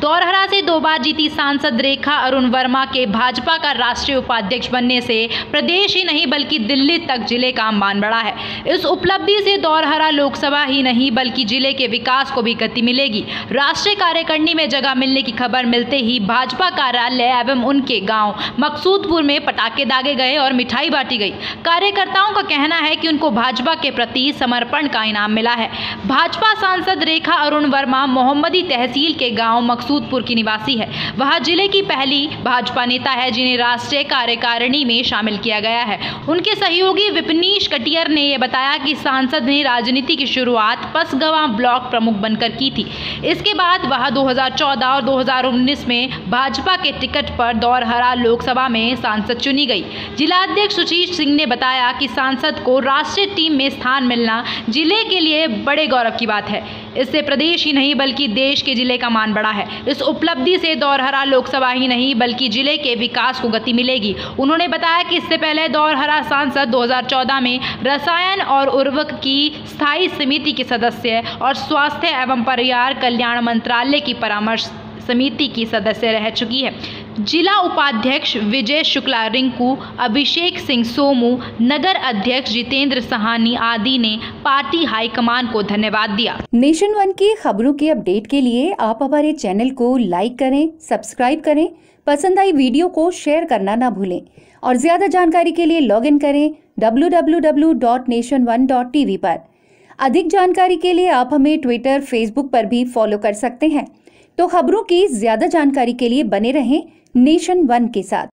दौरहरा से 2 बार जीती सांसद रेखा अरुण वर्मा के भाजपा का राष्ट्रीय उपाध्यक्ष बनने से प्रदेश ही नहीं बल्कि दिल्ली तक जिले का मान बढ़ा है। इस उपलब्धि से दौरहरा लोकसभा ही नहीं बल्कि जिले के विकास को भी गति मिलेगी। राष्ट्रीय कार्यकारिणी में जगह मिलने की खबर मिलते ही भाजपा कार्यालय एवं उनके गांव मकसूदपुर में पटाखे दागे गए और मिठाई बांटी गई। कार्यकर्ताओं का कहना है कि उनको भाजपा के प्रति समर्पण का इनाम मिला है। भाजपा सांसद रेखा अरुण वर्मा मोहम्मदी तहसील के गांव मकसूदपुर की निवासी है। वह जिले की पहली भाजपा नेता है जिन्हें राष्ट्रीय कार्यकारिणी में शामिल किया गया है। उनके सहयोगी विपनीश कटियर ने यह बताया कि सांसद ने राजनीति की शुरुआत पसगवां ब्लॉक प्रमुख बनकर की थी। इसके बाद वह 2014 और 2019 में भाजपा के टिकट पर दौरहरा लोकसभा में सांसद चुनी गई। जिलाध्यक्ष सुशील सिंह ने बताया कि सांसद को राष्ट्रीय टीम में स्थान मिलना जिले के लिए बड़े गौरव की बात है। इससे प्रदेश ही नहीं बल्कि देश के जिले का मान बढ़ा है। इस उपलब्धि से दौरहरा लोकसभा ही नहीं बल्कि जिले के विकास को गति मिलेगी। उन्होंने बताया कि इससे पहले दौरहरा सांसद 2014 में रसायन और उर्वरक की स्थायी समिति के सदस्य और स्वास्थ्य एवं परिवार कल्याण मंत्रालय की परामर्श समिति की सदस्य रह चुकी है। जिला उपाध्यक्ष विजय शुक्ला रिंकू, अभिषेक सिंह सोमू, नगर अध्यक्ष जितेंद्र सहानी आदि ने पार्टी हाईकमान को धन्यवाद दिया। नेशन वन की खबरों के अपडेट के लिए आप हमारे चैनल को लाइक करें, सब्सक्राइब करें, पसंद आई वीडियो को शेयर करना ना भूलें और ज्यादा जानकारी के लिए लॉग इन करें www.nation1.tv पर। अधिक जानकारी के लिए आप हमें ट्विटर, फेसबुक पर भी फॉलो कर सकते हैं। तो खबरों की ज्यादा जानकारी के लिए बने रहें नेशन वन के साथ।